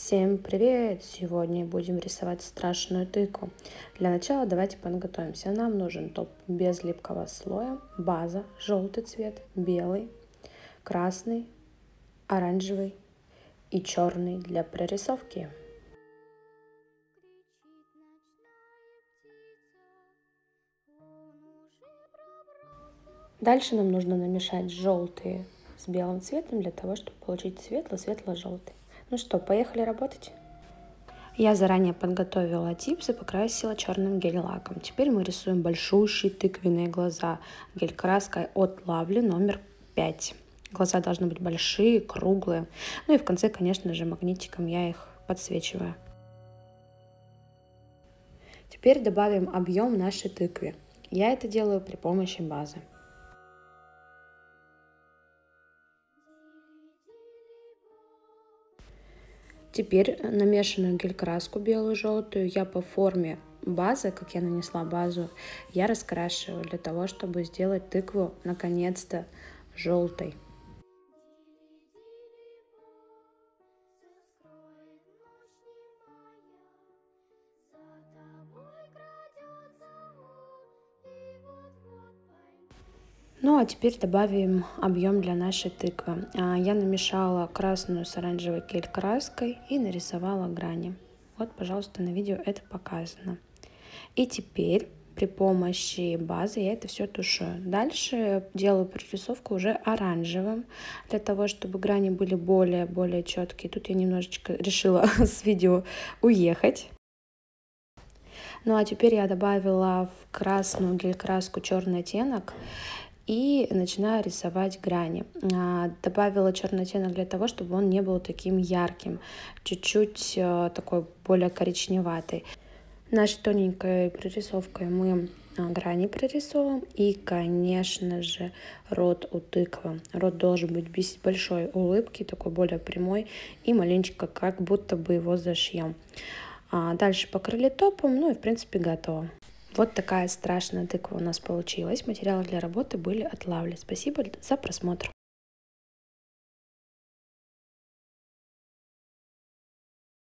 Всем привет! Сегодня будем рисовать страшную тыкву. Для начала давайте подготовимся. Нам нужен топ без липкого слоя, база, желтый цвет, белый, красный, оранжевый и черный для прорисовки. Дальше нам нужно намешать желтые с белым цветом для того, чтобы получить светло-светло-желтый. Ну что, поехали работать? Я заранее подготовила типсы, покрасила черным гель-лаком. Теперь мы рисуем большущие тыквенные глаза гель-краской от Lovely номер 5. Глаза должны быть большие, круглые. Ну и в конце, конечно же, магнитиком я их подсвечиваю. Теперь добавим объем нашей тыкве. Я это делаю при помощи базы. Теперь намешанную гель-краску белую-желтую я по форме базы, как я нанесла базу, я раскрашиваю для того, чтобы сделать тыкву наконец-то желтой. Ну а теперь добавим объем для нашей тыквы. Я намешала красную с оранжевой гель-краской и нарисовала грани. Вот, пожалуйста, на видео это показано. И теперь при помощи базы я это все тушую. Дальше делаю прорисовку уже оранжевым, для того, чтобы грани были более четкие. Тут я немножечко решила с видео уехать. Ну а теперь я добавила в красную гель-краску черный оттенок и начинаю рисовать грани. Добавила черный оттенок для того, чтобы он не был таким ярким, чуть-чуть такой более коричневатый. Нашей тоненькой прорисовкой мы грани прорисовываем и, конечно же, рот у тыквы. Рот должен быть без большой улыбки, такой более прямой и маленечко как будто бы его зашьем. Дальше покрыли топом, ну и в принципе готово. Вот такая страшная тыква у нас получилась. Материалы для работы были от Lovely. Спасибо за просмотр.